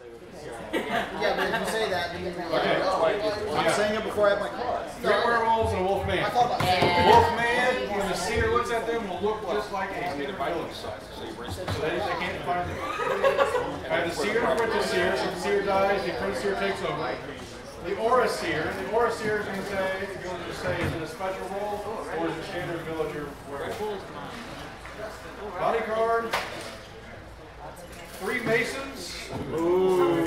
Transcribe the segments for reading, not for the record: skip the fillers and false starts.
Yeah, but if you say that, then you're like, oh, I'm saying it before I have my card. 3 werewolves and a wolf man. I thought about saying it. Wolf man, when the seer looks at them, will look just like a seer village. So they can't find them. I have the seer with the seer. So the seer dies, the prince seer takes over. The aura seer. The aura seer is going to say, is it a special role or is it standard villager werewolf? Body card. 3 masons. Ooh.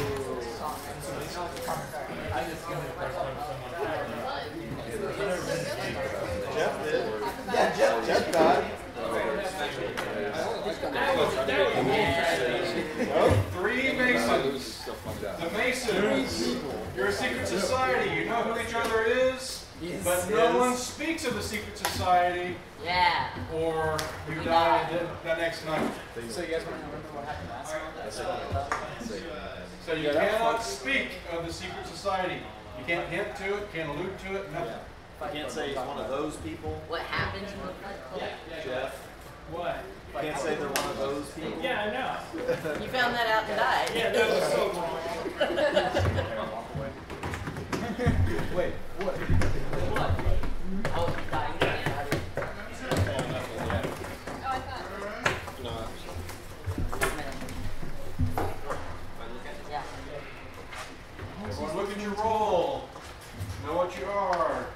Jeff did. Yeah, Jeff died. Oh, 3 masons. The masons. You're a secret society. You know who each other is, but no one speaks of the secret society. Yeah. Or you die the next night. So you guys want to remember what happened last time? So you cannot speak of the secret society. You can't hint to it, can't allude to it, nothing. You can't say he's one of those people. What happened to him? Jeff. What? You can't say they're one of those people. Yeah, I know. You found that out and died. Yeah, that was so long. Wait, what? What? Oh, he died. Everyone look at your roll. Know what you are.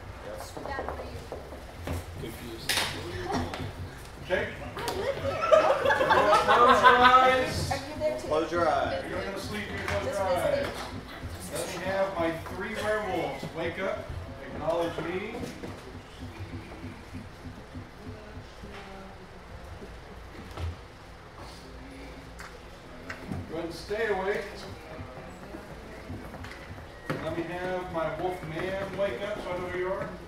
Confused. Okay? Close your eyes. Close your eyes. You're going to sleep, you close your eyes. Let me have my 3 werewolves. Wake up. Acknowledge me. Go ahead and stay awake. Let me have my wolf man wake up so I know who you are.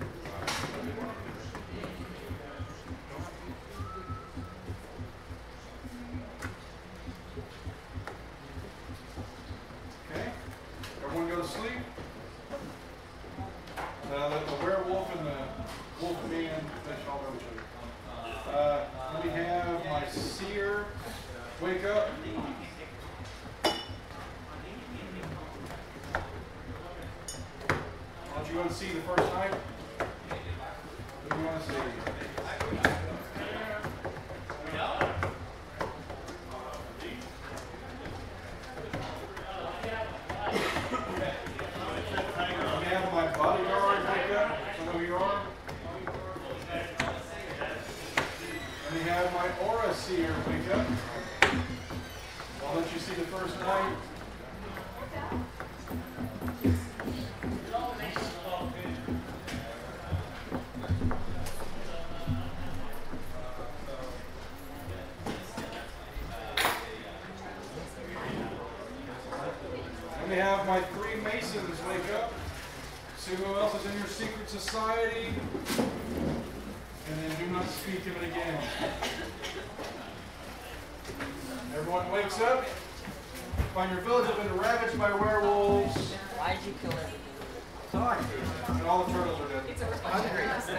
Okay. Everyone go to sleep. The werewolf and the wolf man, they shall know each other. Let me have my seer wake up. You want to see the first night? What do you want to see? Let me have my bodyguard wake up. So know who you are. Let me have my aura seer wake up. I'll let you see the first night. Let me have my 3 masons wake up. See who else is in your secret society. And then do not speak of it again. Everyone wakes up. Find your village has been ravaged by werewolves. Why did you kill him? Sorry. And all the turtles are dead. It's a responsibility.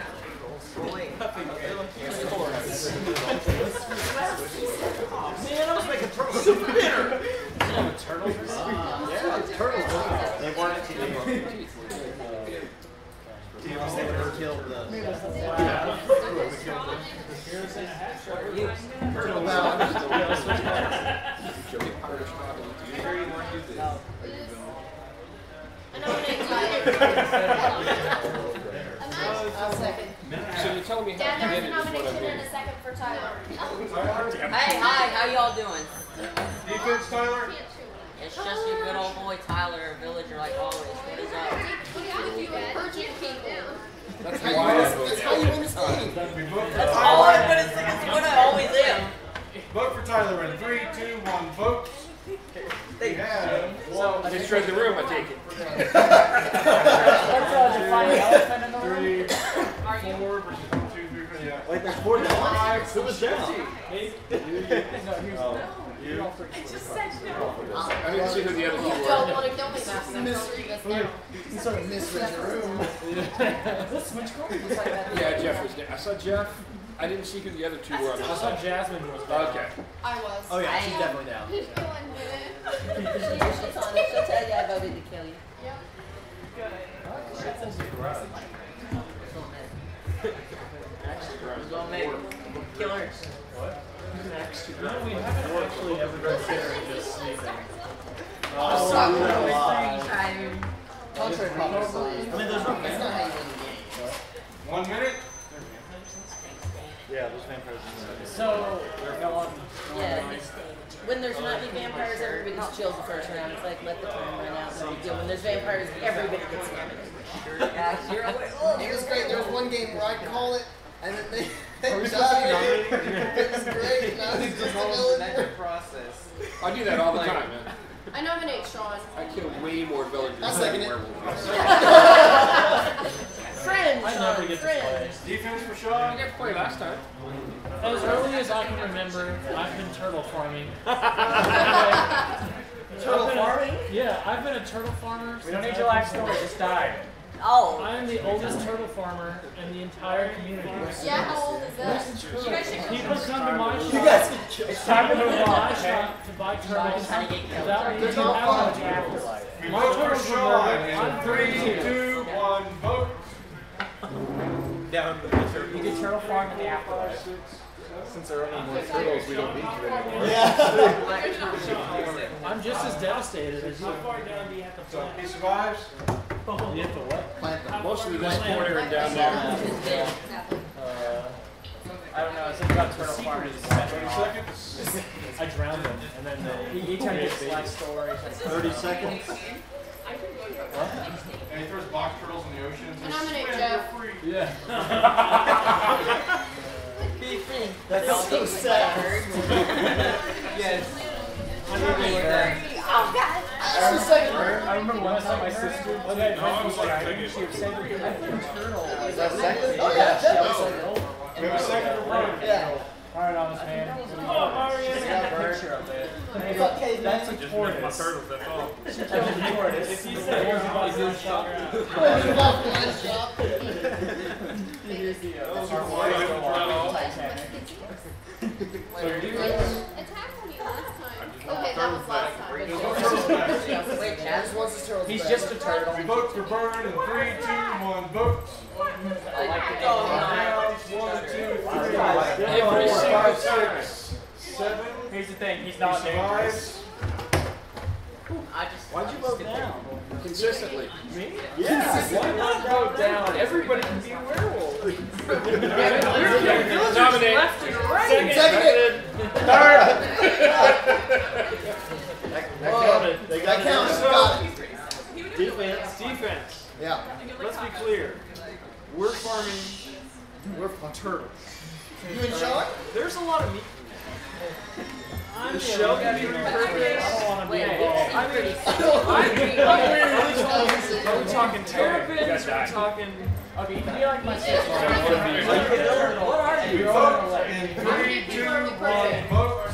Man, I was making turtle soup for dinner. Turtles? Yeah, turtles. They weren't TV. They never killed the. I'll second. So you're telling me Yeah, how there's you a did it is what nomination I and did. a second for Tyler. Hey, hi, how y'all doing? Defense, Tyler? It's just your good old boy Tyler, villager like always. What is up? Urgent people. That's why That's how you win this game. That's all I'm gonna say. That's what I always am. Vote for Tyler in 3, 2, 1. Vote. We have So, I just read the room, I take it. let's define the elephant in the room. 3, 4 versus 1, 2, 3, 4. Yeah. Like there's 4 down. Who was down? You. I just said no. I didn't see who the other two You were. don't want to kill me fast enough to read us now. You sort of misread your room. Let's switch coins. Yeah, Jeff was there. I saw Jeff. I didn't see who the other two were. I saw Jasmine was down. Okay. I was. Oh yeah, she's definitely down. Who's doing it? She's on it. She'll tell you I voted to kill you. Who's gonna make killers? No, we haven't actually ever been Sarah just sleeping. Tired. Contrary to policy. I mean, there's no, that's not how you win the game. 1 minute. Yeah, those vampires. So, Yeah. When there's not any vampires, everybody just chills the first round. It's like let the time run out. No big deal. When there's vampires, everybody gets eliminated. Yeah, 0 It was great. There was one game where I'd call it, and then they died. It was great. And I was just a villager. process. I do that all the time, man. I nominate Sean. I kill way more villagers I'll second than it. werewolves. Friends, I never get to play. friends. Defense for I Sean. got to play last time. As early as I can remember, I've been turtle farming. Turtle farming? Yeah, I've been a turtle farmer. We don't need your life story, just die. Oh. I am the oldest turtle farmer in the entire community. Yeah, how old is that? People come to my shop. It's time to move on, My okay? shop to buy turtles How to get killed. without me They're even not having fun. the afterlife. We My vote for turtles were Sean murdered. in I'm 3, 32. 2, 1, vote. Down the You did turtle farm in the afterlife. Since there are no more turtles, we don't need you anymore. I'm just as devastated as you. How far down do you have to So plant? he survives. You have to what? Plant them. Most of this corner and down there. I don't know, I was thinking about turtle farming. 30 seconds. I drowned them, and then they Each time you get life story. 30 seconds. And he throws box turtles in the ocean. and I says, nominate "Swim, Jeff." you're free." yeah. That's so sad. Yes. Oh, God. That's the second round. I remember one time my sister No, I was like, she would say that I think turtle. Is that second? Oh, yeah, Jeff. We have a second round. Yeah. Alright, honest man. She got a picture of it. That's a tortoise. That's all. That's a tortoise. If you say it was about your shop. Here's the Titanic. Attack on you last time. Okay, that was last time. Wait, Chaz. Just wants his turtles He's back. just a turtle. We vote for Burn in 3, 2, 1, vote. I like the Down, 1, 2, 3, Every 4, single 5, time. 6, 7. Here's the thing, he's He not dangerous. survives. I just. Why'd you vote down? Consistently. Me? Yeah. Why not vote down? Everybody can be a werewolf. Nominate. Nominate. Left and right. Second. Voted. They That counts. Got it. Defense. Defense. Yeah. Let's be clear. We're farming We're turtles. You and Sean? There's a lot of meat. The show got to be perfect. I don't want to be Wait, involved. I'm pretty Are we talking terrapins? Are we talking... Okay, you can be like my sister. What are you? You're on the left. In 3, 2, 1, vote.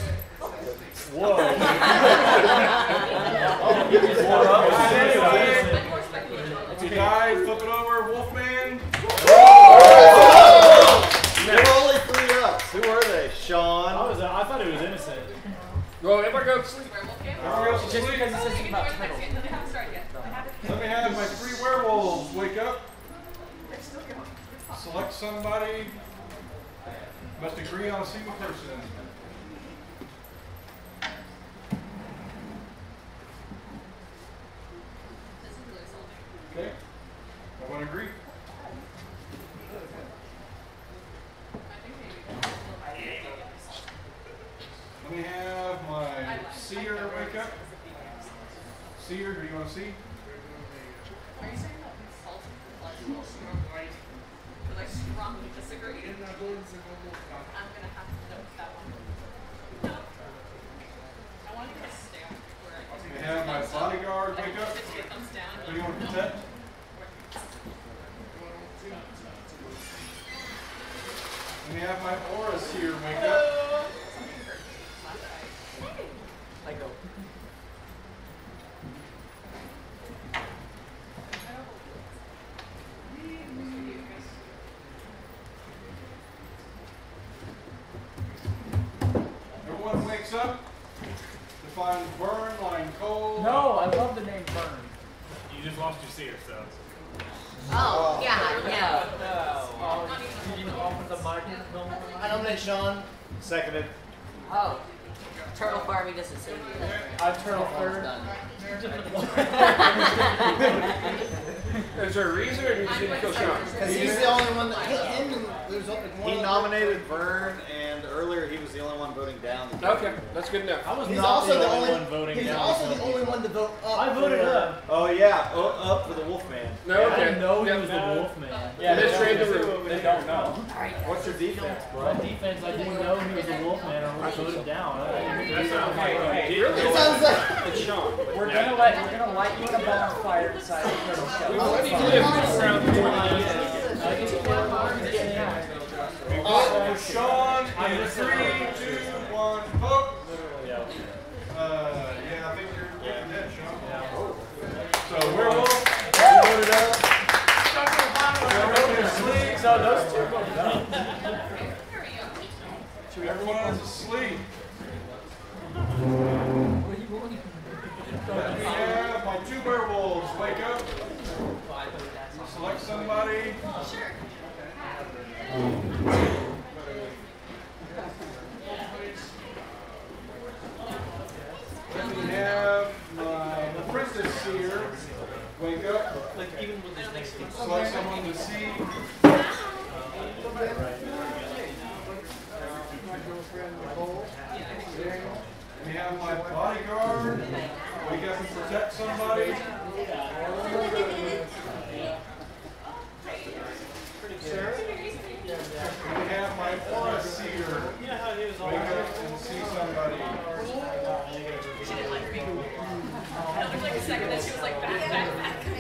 If you die, flip it over, Wolfman. You're only 3 up. Who are they? Sean? I thought it was innocent. Well, everybody go to sleep. Everybody else is Just asleep. because he says something about turtles. Let me have my 3 werewolves wake up. Select somebody. Must agree on a single person. Okay. Everyone agree? Let me have my seer wake up. Seer, who do you want to see? Are you saying that insulting right? Because I strongly disagree. I'm gonna have to note that one. No. I want you to stand where I Let me have my bodyguard wake up. just get thumbs down. Who do you want to protect? Let me have my aura seer wake up. I go. Everyone wakes up. The find Vern lying cold. No, I love the name Burn. You just lost your seer, so. Oh, yeah, yeah. You didn't offer the microphone. I nominate Sean. Seconded. Oh, turtle farming doesn't seem I'm Turtle Third. Is there a reason, or did you just kill Sean? Because he's the only one that him and there's one He other- nominated Vern, and earlier he was the only one voting down. Okay, that's good enough. I was He's not also the the only only one voting He's down. also the only one to vote up. I voted for- up. Oh yeah, up for the Wolfman. No, I okay. didn't know he Yep. was the Wolfman. Yeah, let's trade the room. They don't know. What's your defense, My bro? defense, I didn't know he was the Wolfman, or I voted down. That's not okay. It sounds like It's Sean. We're gonna light you in a bonfire inside the turtle We shell. already did around 20 Sean in 3, 2, 1, vote. Yeah. Yeah, I think you're dead, Sean. So Werewolf, Voted up. everyone is asleep. So those two voted up. Everyone is asleep. Yeah, my 2 werewolves, wake up. Select somebody. Sure. We have my Princess Seer, wake up. Select someone to see. We have my bodyguard, wake up and protect somebody. We have my Aura Seer, wake up and see somebody. She didn't like me. That looked like a second that she was like back.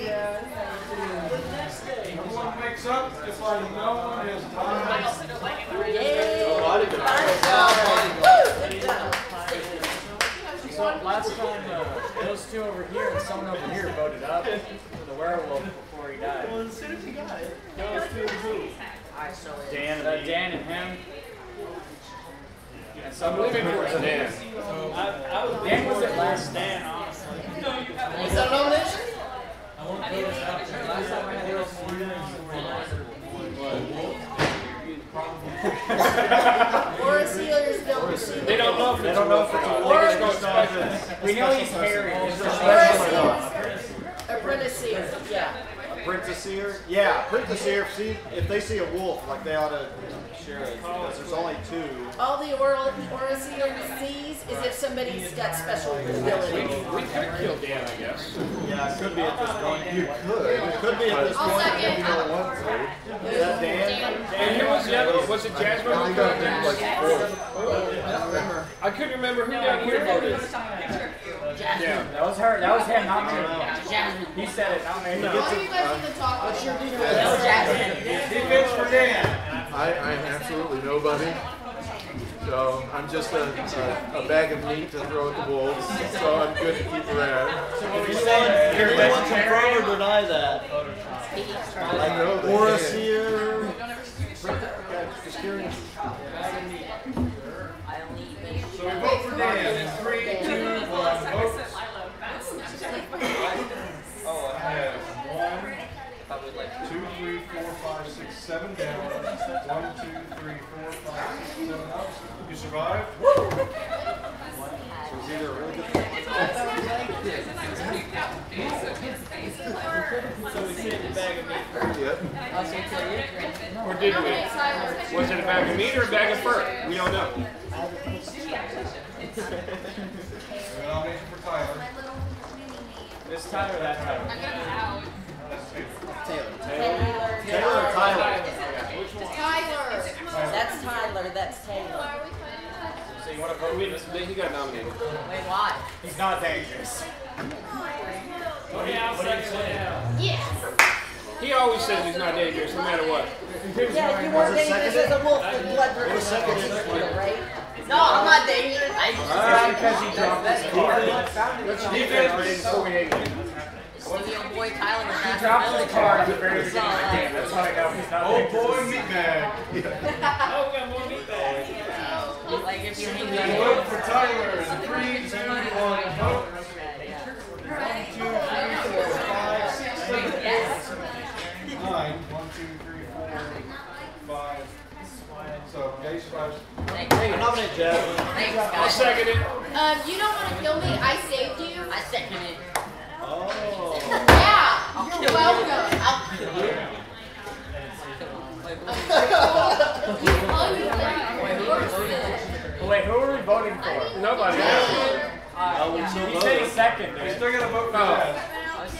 Everyone wakes up, it's like no one has I time. also don't like it. Right? Yay! Good job. So last time, those two over here and someone over here voted up for the werewolf before he died. Well, as soon as you got it. Those two who? Dan Dan and him. And I'm someone leaving for Dan. Dan was at last stand, honestly. Is that a nomination? Last time I had those Or a sealers don't see. They don't know if They it's don't know if it's a They just go wolf or not. special. We know he's hairy. Apprentice seer, yeah. Princess Seer? Yeah, Princess Seer. If they see a wolf, like they ought to share it because there's only 2. All the Aura seer sees is if somebody's got special ability. We could kill Dan, I guess. Yeah, it could be at this point. You could. It could be at this I'll point. second. Is that Dan? And who was the other one? Was it Jasmine? I don't remember. I couldn't remember who down here voted. Yeah. That was her. That was him, not me. He said it, not me. Why are you guys even talking? What's your defense? No, Jasmine. Defense for Dan. I'm absolutely nobody. So I'm just a bag of meat to throw at the wolves. So I'm good to keep around. Here, anyone confirm or deny that? I know they Aura can. Seer. Just curious. I only even. So we vote for Dan in 3, 2, 1, vote. Oh, I have 1, 2, 3, 4, 5, 6, 7 down. 1, 2, 3, 4, 5, 6, 7 up. You survived? So it's either a really good So we saved the bag of meat. Yep. Or did we? Was it a bag of meat or a bag of fur? We don't know. Nomination for Tyler. This Tyler, that Tyler. I'm gonna be out. Taylor or Tyler? Tyler. That's Tyler, that's Taylor. Why are we playing? So you want to vote? He got nominated. Wait, why? He's not dangerous. Yes. He always says he's not dangerous, no matter what. Yeah, you weren't dangerous as a wolf with blood dripping on you, right? No, I'm not dangerous. Because he dropped his card. Skinny old boy Tyler was He not dropped his card at the very beginning of the game. That's how I know he's not Oh dangerous. boy, meatbag. Oh, we got more meat bags. Like if you hang We vote for Tyler in 3, 2, 1, vote. 1, 2, 3, 4, 5, 6, 7, 8, 9. 1, 2, 3, 4, 5. So, Gage first. I nominate Jasmine. I'll second it. You don't want to kill me? I saved you. I second it. Oh. Yeah, you're welcome. I'll kill you. Wait, who are we voting for? Nobody. He said he seconded. We still got to vote for Oh. that.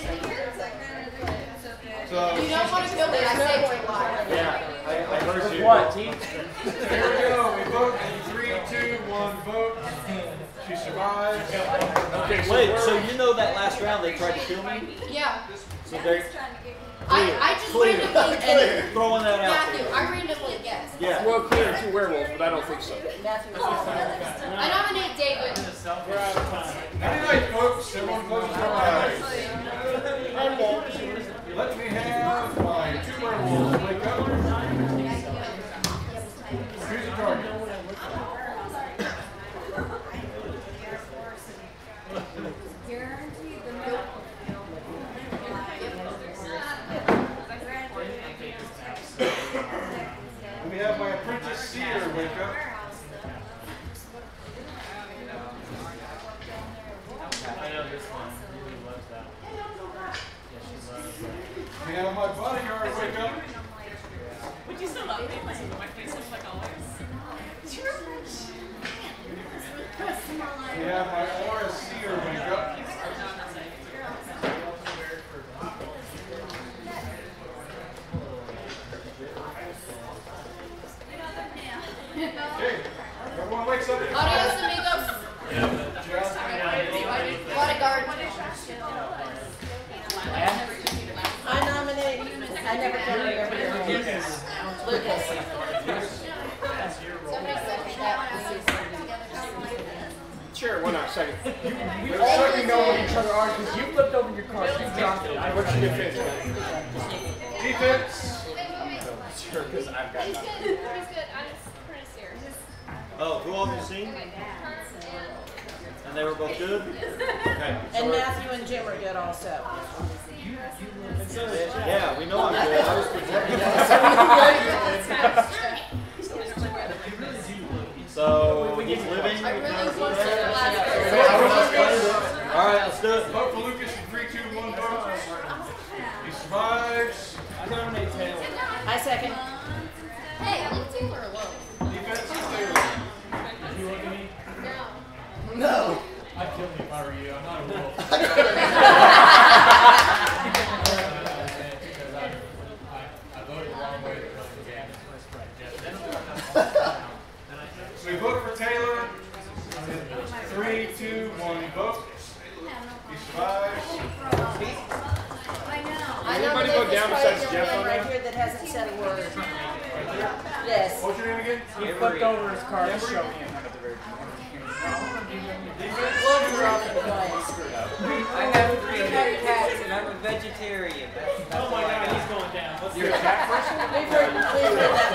So, You don't want to kill me? I saved you. Yeah, I heard you. What, T? here we go. We vote in 3, 2, 1, vote. She survives. Okay, Wait, so you know that last round they tried to kill me? Yeah. So they're I just randomly guessed. throwing that out Matthew, there. I randomly guessed. Yeah. Well, clear 2 werewolves, but I don't think so. Matthew. I nominate David. Night night, folks. Everyone close your eyes. Let me have my 2 werewolves wake up. Choose a target. Let me have my apprentice seer wake up. I know this one. Really loves that one. Yeah, she loves that. Let me have my bodyguard wake up. Would you still love me? My face looks like always. We have my aura seer wake up. Okay, everyone wakes up. Adios, amigos. Bodyguard. I nominate. I never can remember your name. Lucas. Sure, why not? Second. We already know what each other are because you flipped over your card. You dropped it. What's your defense? Defense. Sure, because I've got He's nothing. good. He's good. I'm pretty serious. Oh, who all have you seen? And they were both good? Okay. And Matthew and Jim are good also. Yeah, we know I'm good. I was pretending. So, he's living. I really want to Alright, let's do it. Vote for Lucas in 3, 2, 1, vote. He survives. I nominate Taylor. I second. Hey, I leave Taylor alone. Defense is Taylor. You look at me? No. No. I'd kill me if I were you. I'm not a wolf. Because I voted the wrong way to run the game. So we vote for Taylor. 3, 2, 1, vote. He survives. I Anybody nominate go this down probably besides the Jeff man on right that? here that hasn't said a word. Right there. Yes. What's your name again? He flipped over his card to show me him at the very Gloves are off in the place. I have 3 pet cats and I'm a vegetarian. Oh my god, he's going down. You're a cat person? We've heard that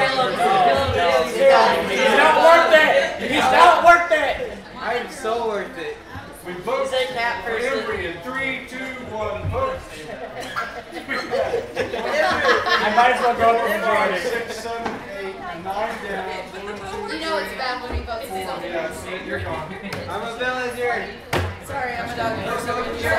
before. He's not worth it! He's not worth it! I am so worth it. We vote He's a cat for person. Embry in 3, 2, 1, vote. I might as well go for 5, majority. 6, 7, 8, 9 down. 1, 2, You know it's bad when we vote for 3, 4. something. Yeah, see, you're gone. I'm a villager. Sorry, I'm a dog person.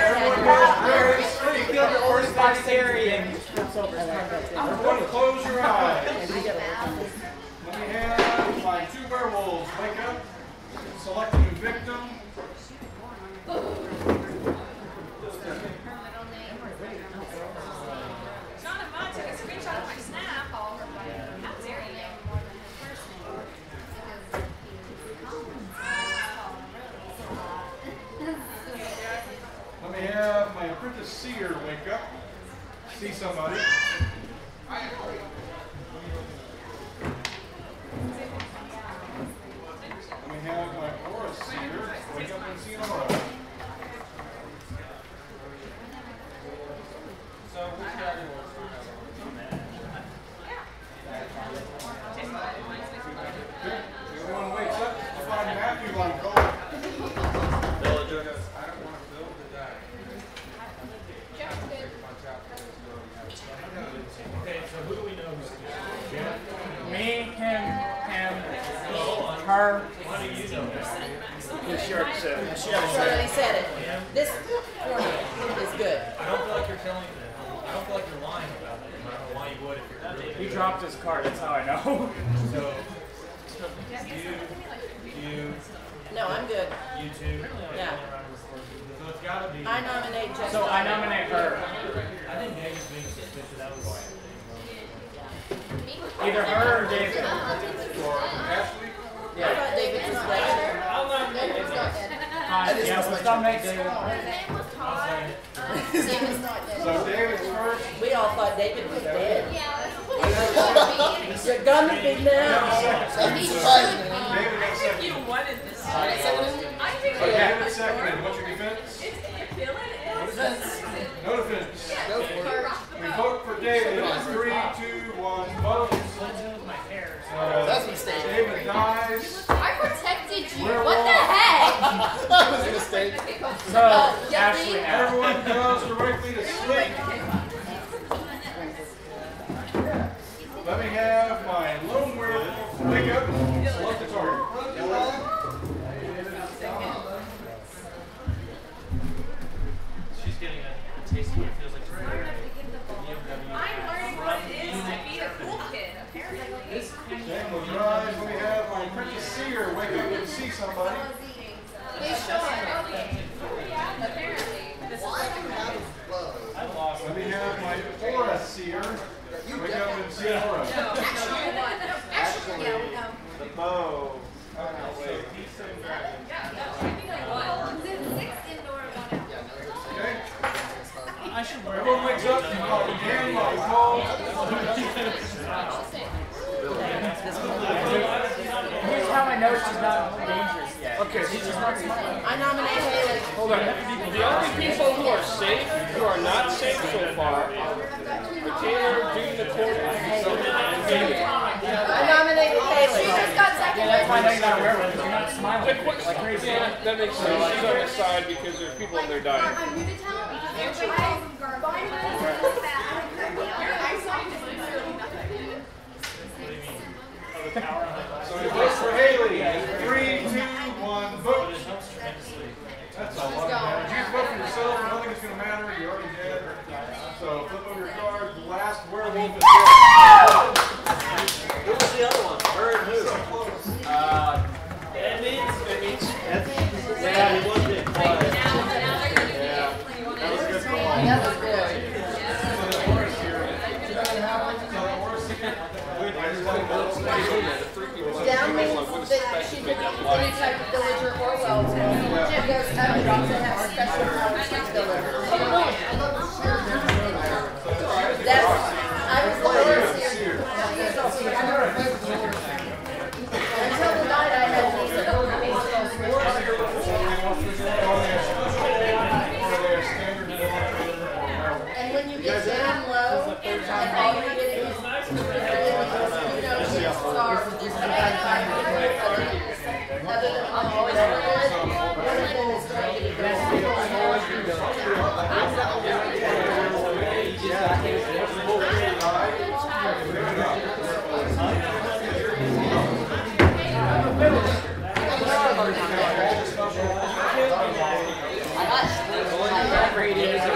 You killed the first vegetarian. Everyone close your eyes. Let me have my 2 werewolves wake up. Select a new victim. John and Mom took a screenshot of my snap. How dare you? Let me have my apprentice seer wake up. See somebody. Let me have my aura seer wake up and see an aura. Okay, everyone wake it. She already said it. This formula is good. I don't feel like you're telling me. I don't feel like you're lying about it. I don't know why you would if you're really. He dropped his card. That's how I know. So, you. No, I'm good. You two. Yeah. So it's gotta be. I nominate Jessica. So I nominate her. I think David's being suspicious. That was. Either her or David. Ashley? I thought David was better. I'll nominate David. I just Yeah, let's nominate David. So David's first. We all thought David was dead. You're gonna be now. David got second. You wanted this. I think so David second. What's your defense? it's killing it. No defense. No defense. Go for it. We vote for David in 3, 2, 1, vote. That's a mistake. David dies. I protected you. What the heck? That was a mistake. So, Ashley, Everyone goes directly to sleep. Let me have my lone werewolf wake up and select the target. She's getting a taste of what it feels like to be I'm learning what it is to be a cool kid, apparently. Sam will drive. Let me have my Princess Seer wake up and see somebody. He's showing apparently. Let me have my Aura Seer wake up and see Aura. Actually, yeah, we know. The bow. Okay? I should wear Everyone wakes up and again while we call. here's how I know she's not dangerous yet. Okay, she's just not smiling. I nominate Haley. Hold on. The only people who are safe, who are not safe so far, are Taylor, Dude, the Court, and David. I nominate Haley. She just got second. That's why I know you're not aware of it, because you're not smiling like crazy. Yeah, that makes sense. She's on the side because there's people out there dying. I'm new to town. I saw you. So we vote for Haley. 3, 2, 1, vote. That's all. You vote for yourself. I don't think it's going to matter. You're already dead. So flip over your card. The last werewolf is dead. Who was the other one? Her and who? So close. Yeah, he was being quiet. Yeah, that was a good call. That was good. So the Aura Seer. So the Aura Seer. Down means that she could be any type of villager or well. Jim goes up and drops and has special powers to deliver. That's, I was the Aura Seer. Until the night I had and when you get down low, and all you're getting is star. Other than I'm always one of them is trying to I got